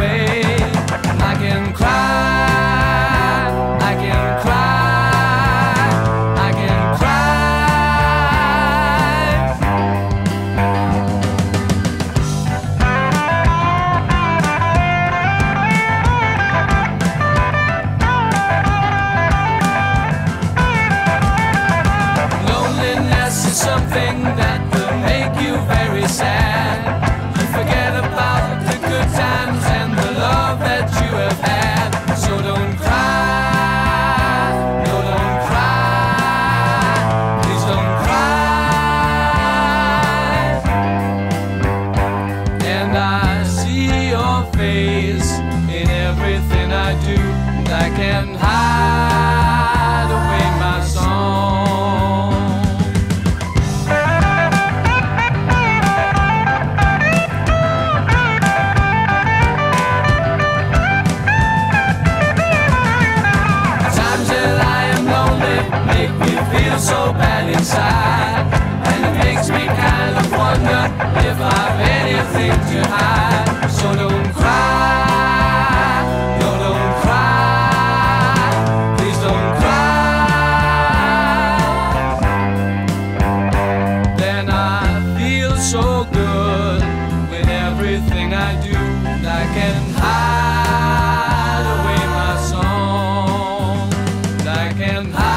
away. And I can cry, I can cry, I can cry. Loneliness is something that will make you very sad. You forget about the good times and the love that you have had. So don't cry, no don't cry, please don't cry. And I see your face in everything I do, and I can hide away my song. Make me feel so bad inside, and it makes me kind of wonder if I've anything to hide. So don't cry, no don't cry, please don't cry. Then I feel so good with everything I do, and I can hide away my song, and I can hide.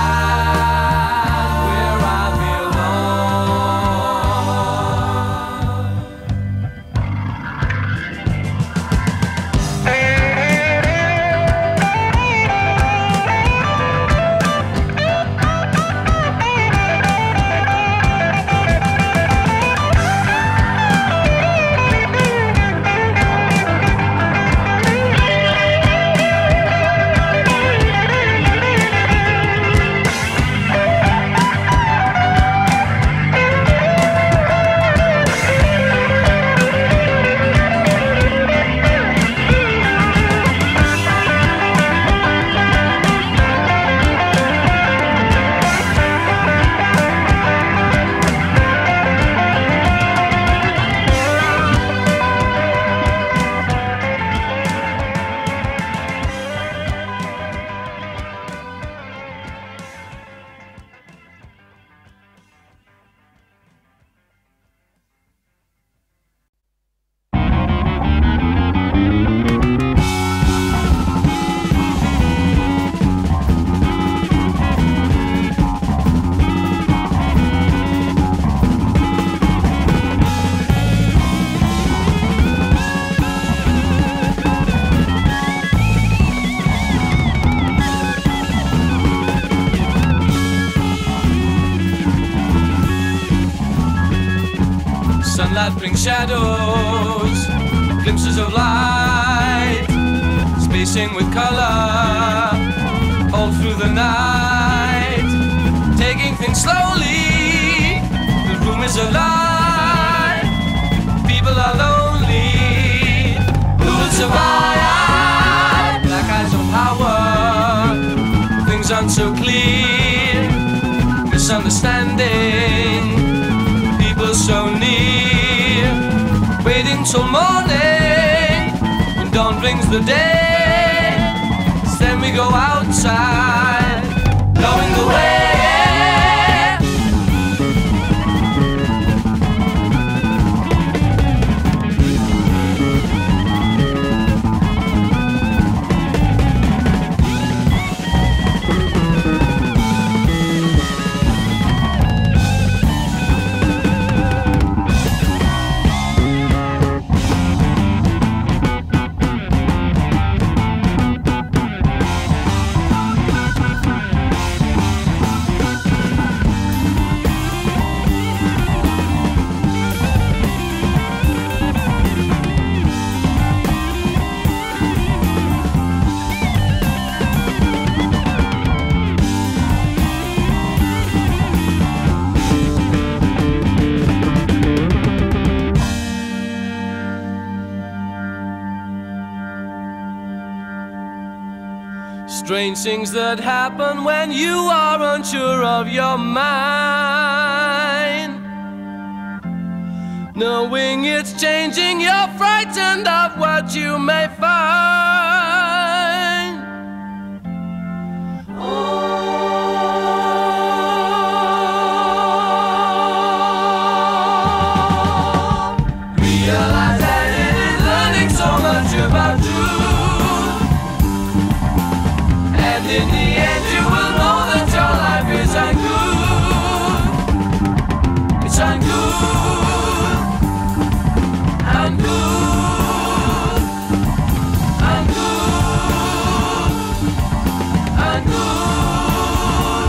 Sunlight brings shadows, glimpses of light, spacing with color, all through the night. Taking things slowly, the room is alive. People are lonely, who will survive? Black eyes of power, things aren't so clear. Misunderstanding, people so near, waiting till morning, when dawn brings the day. Then we go outside, blowing the way. Strange things that happen when you are unsure of your mind. knowing it's changing, you're frightened of what you may find. Realize that it is learning so much about you, and in the end you will know that your life is ungood. It's ungood. I'm good, I'm good, I'm good.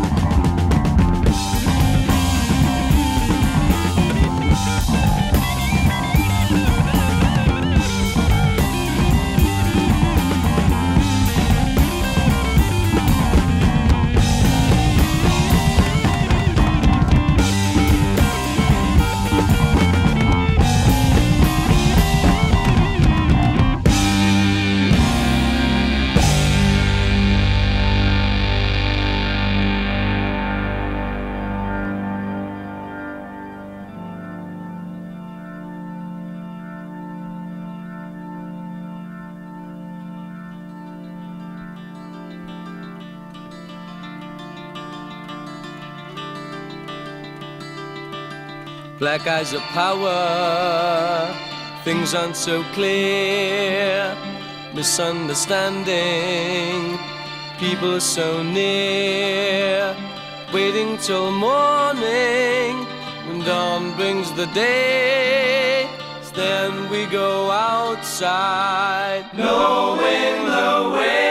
Black eyes of power, things aren't so clear. Misunderstanding, people are so near. Waiting till morning, when dawn brings the day. Then we go outside, knowing the way.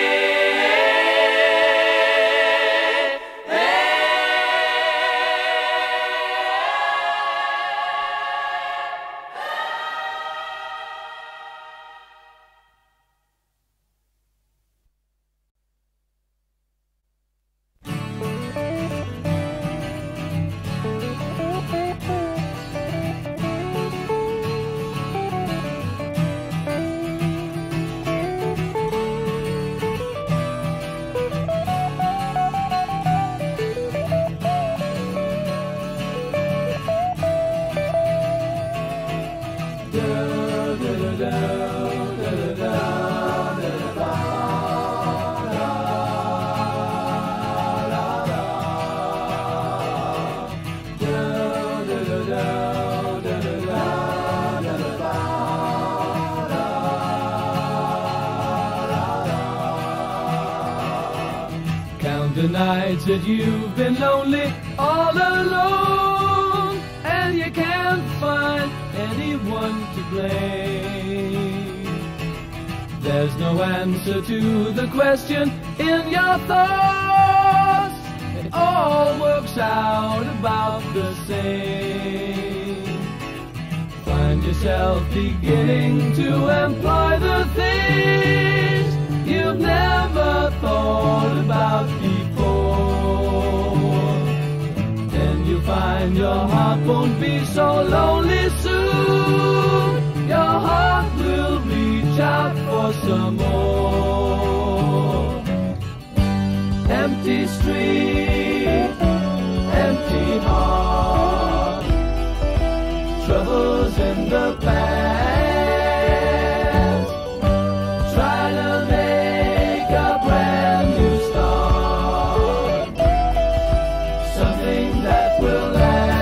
The nights that you've been lonely, all alone, and you can't find anyone to blame. There's no answer to the question in your thoughts. It all works out about the same. Find yourself beginning to employ the things you've never thought about before. Then you'll find your heart won't be so lonely soon. Your heart will reach out for some more. Empty street, empty heart, troubles in the past. Try to make a brand new start, something that will last.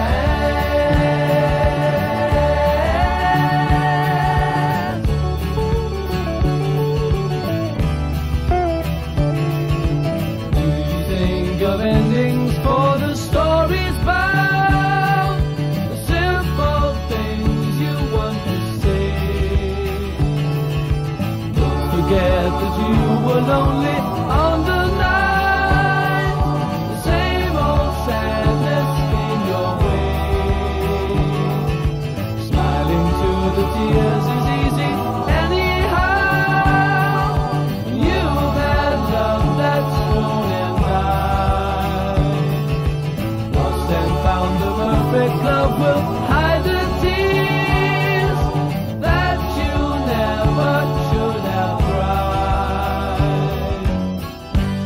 Do you think of endings for the stories bound? The simple things you want to say. Don't forget that you were lonely on the night. The same old sadness came your way. Smiling to the tears is easy anyhow. When you've had love that's grown and died. Lost and found, the perfect love will hide the tears that you never should have cried.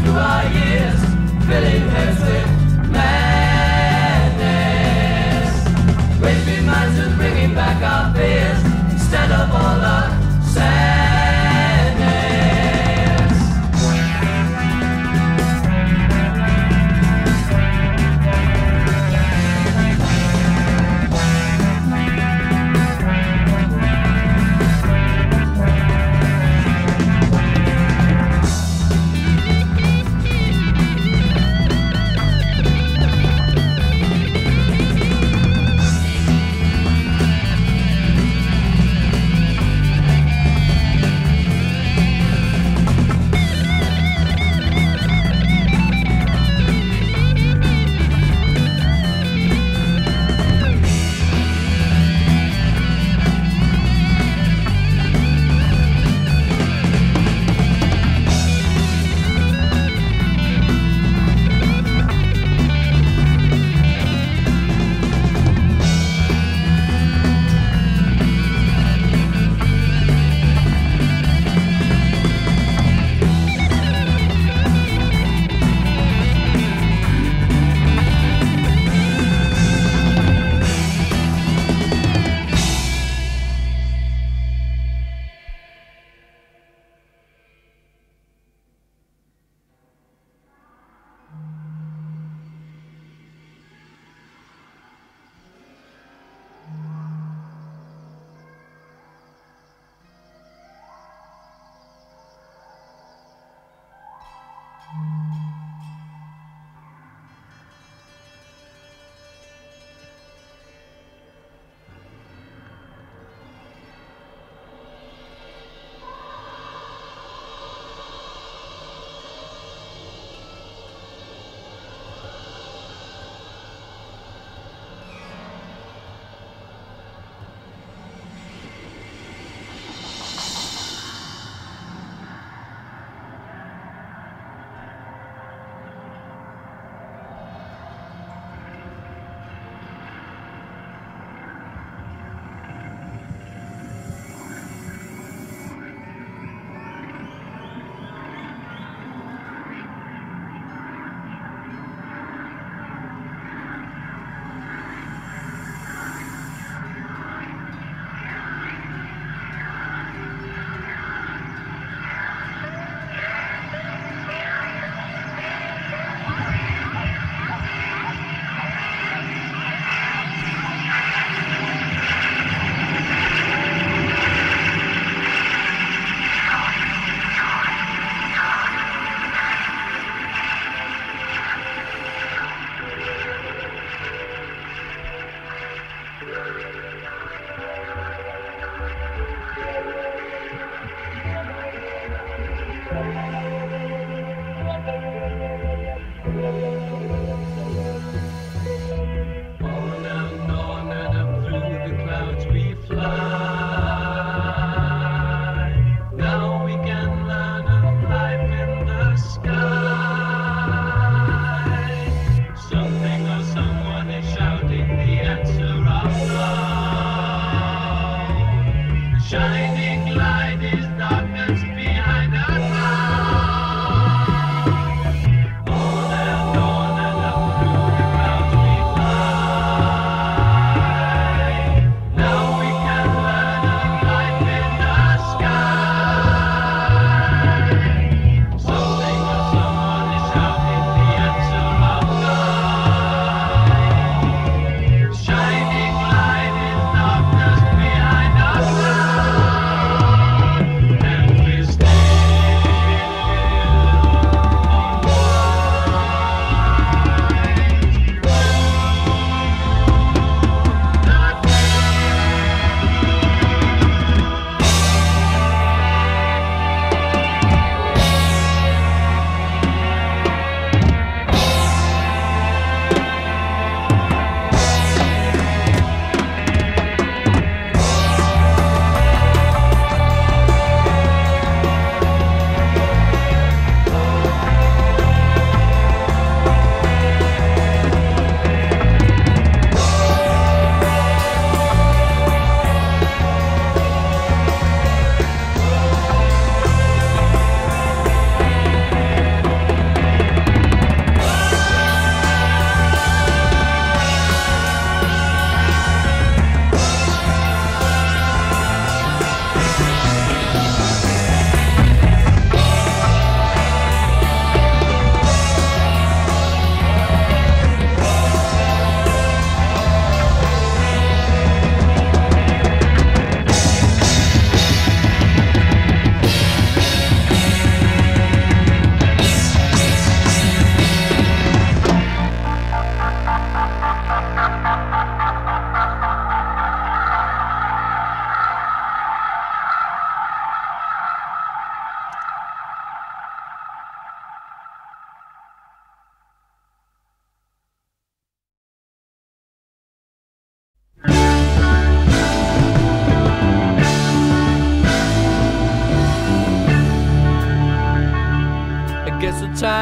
through our years, filling heads with madness. Wasting minds and bringing back our fears instead of all the sadness.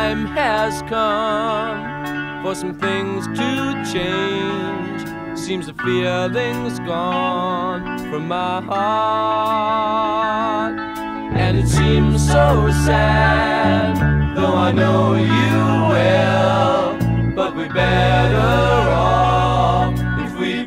time has come for some things to change. Seems the feeling's gone from my heart, and it seems so sad, though I know you will. But we're better off if we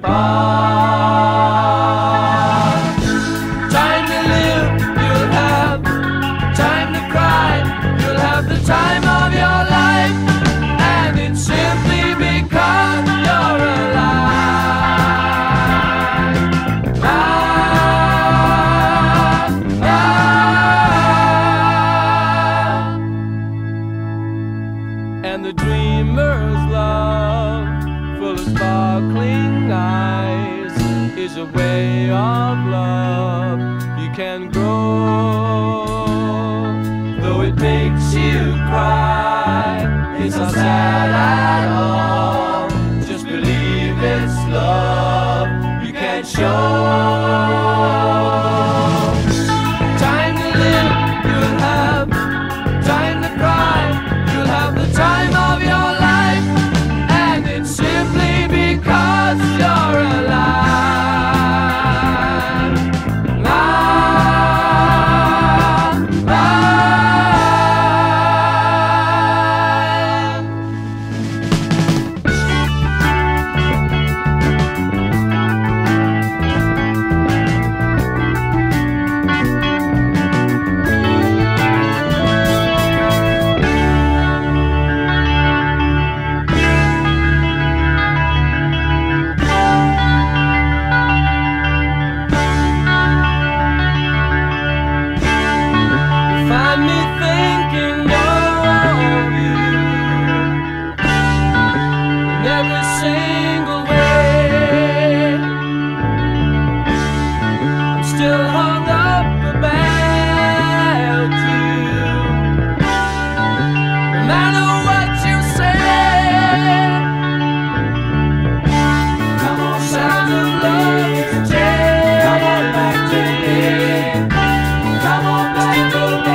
part. Time to live, you'll have time to cry. You'll have the time of your life, and it's simply because you're alive. And the dreamer's love, full of sparkling eyes, is a way of love you can grow. Though it makes you cry, it's not sad at all. Just believe it's love you can't show. Time to live, you'll have time to cry. You'll have the time of your life, and it's simply because you're alive. Find me thinking of you in every single way. I'm still hung up about you, no matter what you say. Come on, sound of love today. Come on back to me. Come on back to me.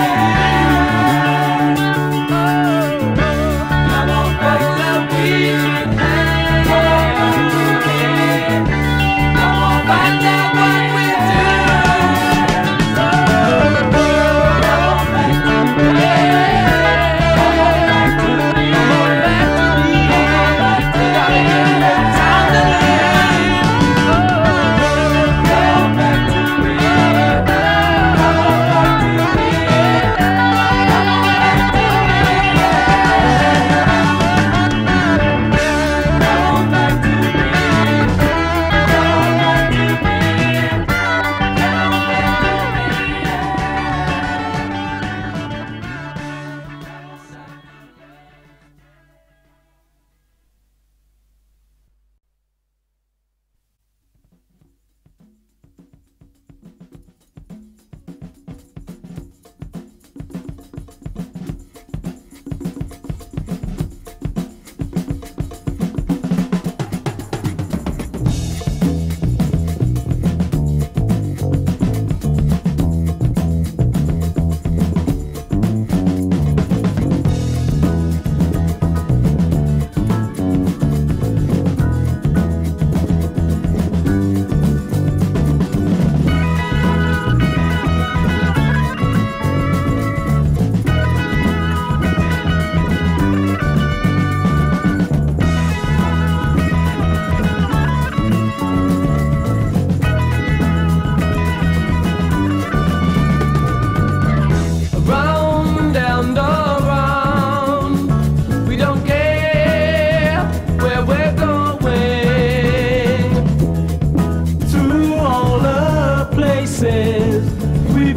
We've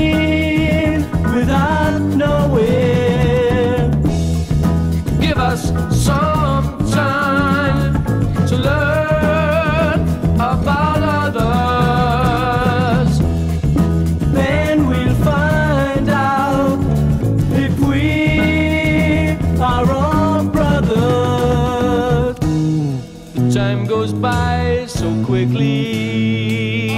been without nowhere. Give us some time to learn about others. Then we'll find out if we are all brothers. The time goes by so quickly,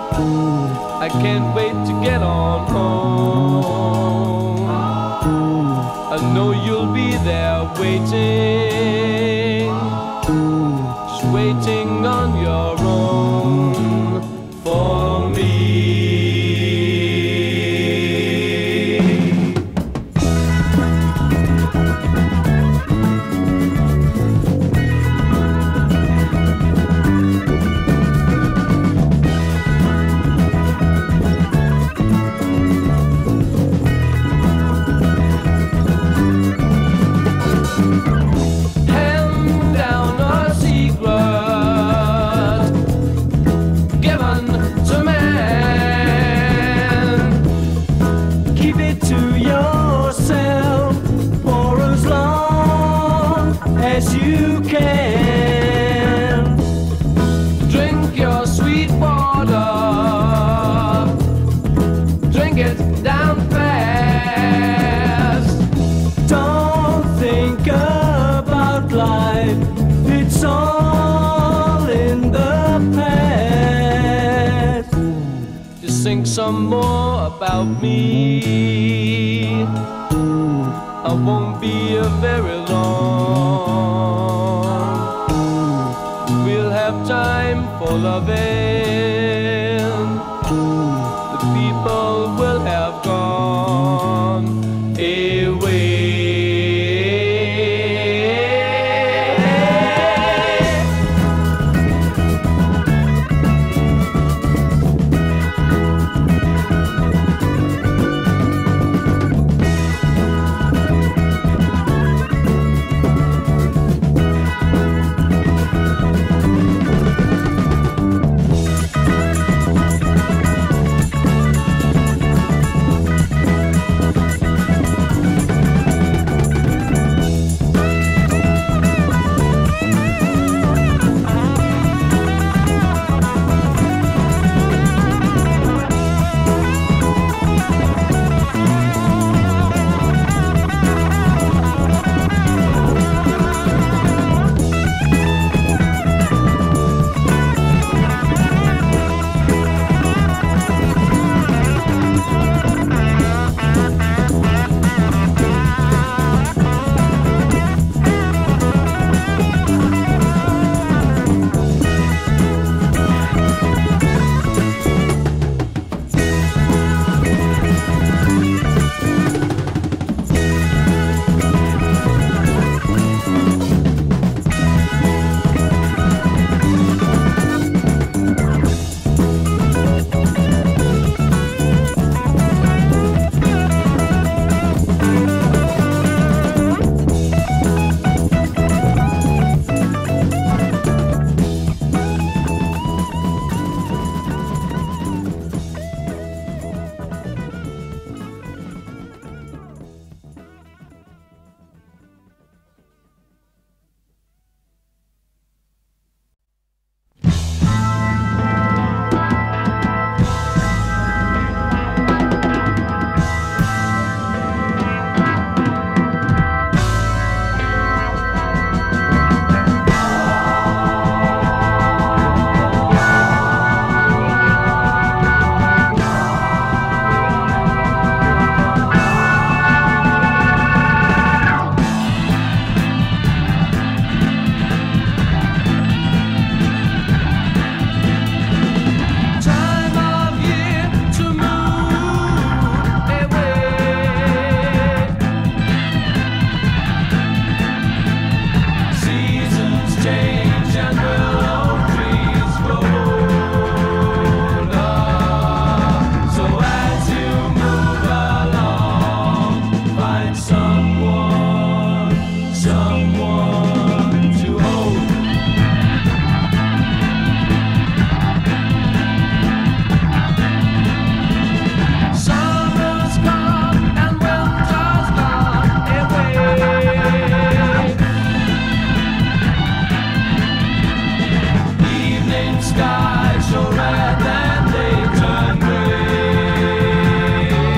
I can't wait to get on home. I know you'll be there waiting, just waiting on your own for me. You can drink your sweet water, drink it down fast. Don't think about life, it's all in the past. Just think some more about me, I won't be here very long. We'll have time for loving, the people will have gone away.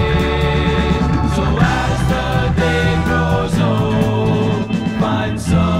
So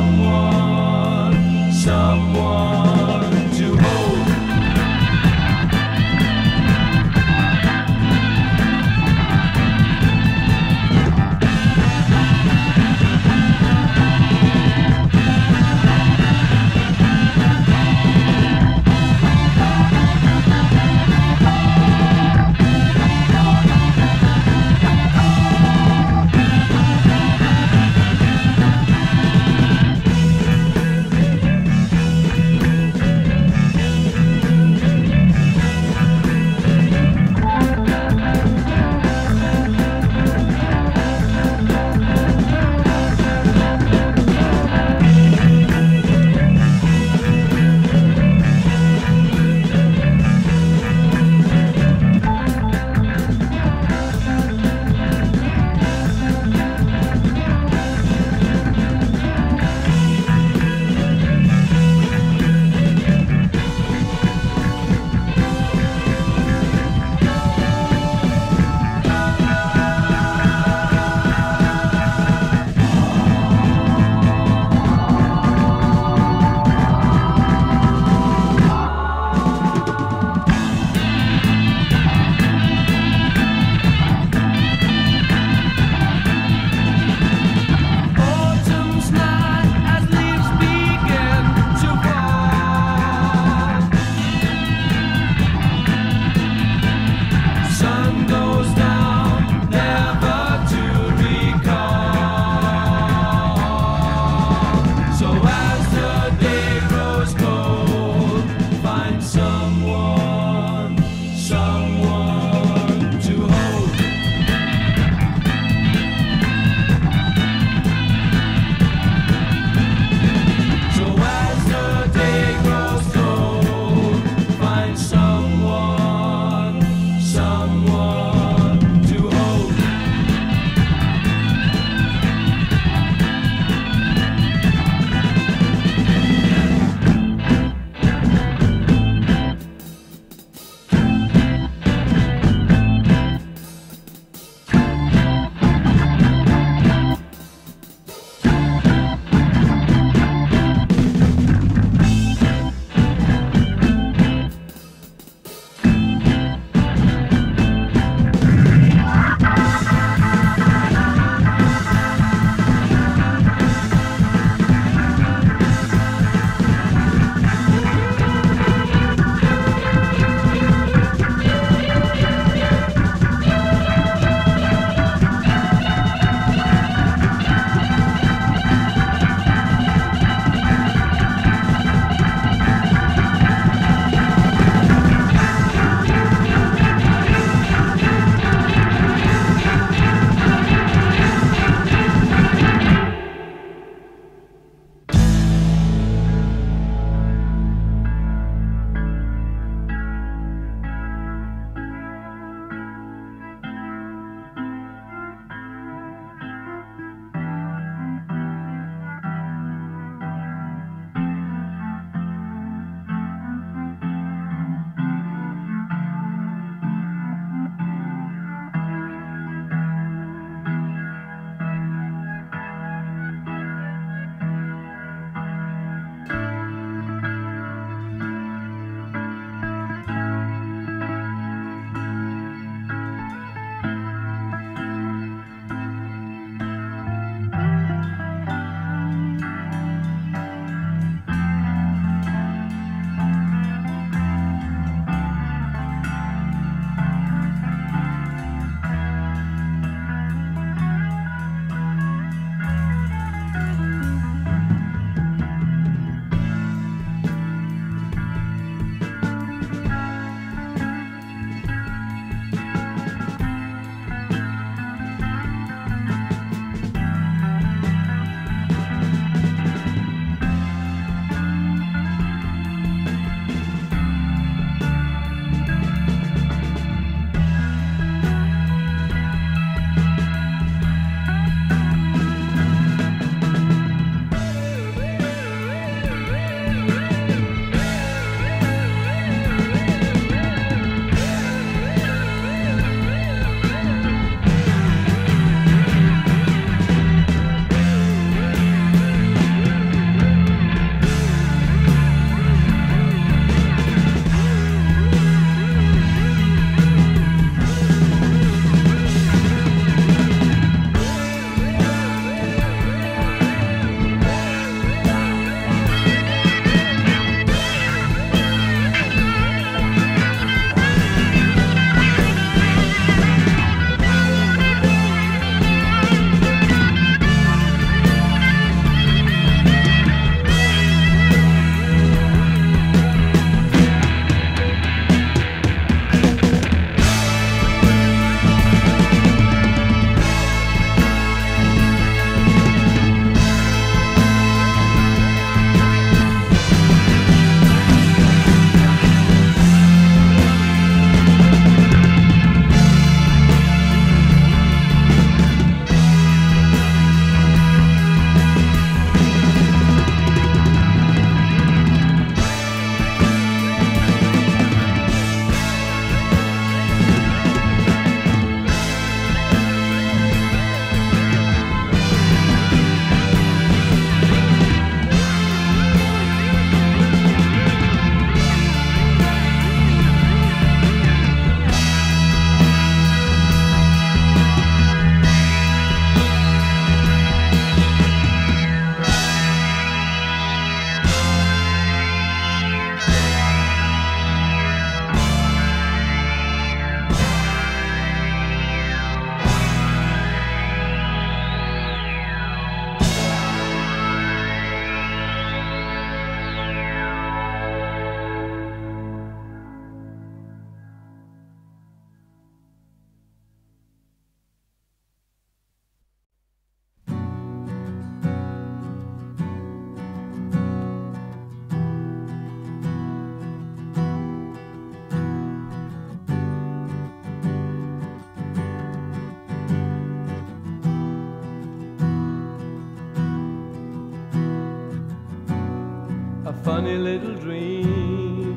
funny little dream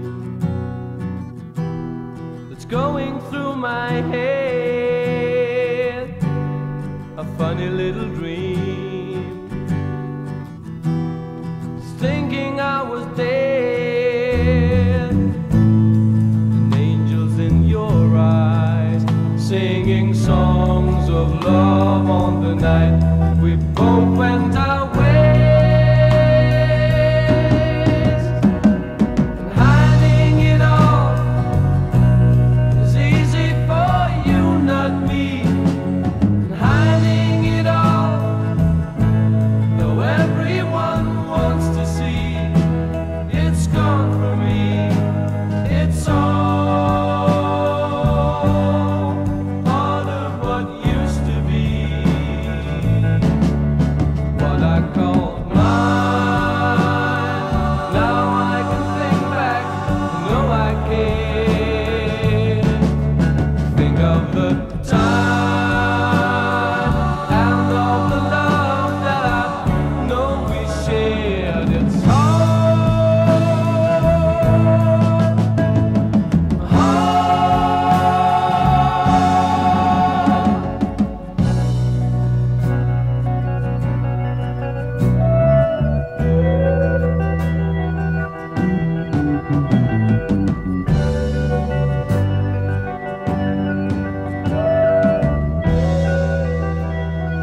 that's going through my head, a funny little dream, thinking I was dead, and angels in your eyes singing songs of love on the night we both went our ways.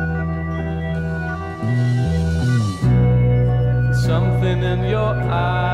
Something in your eyes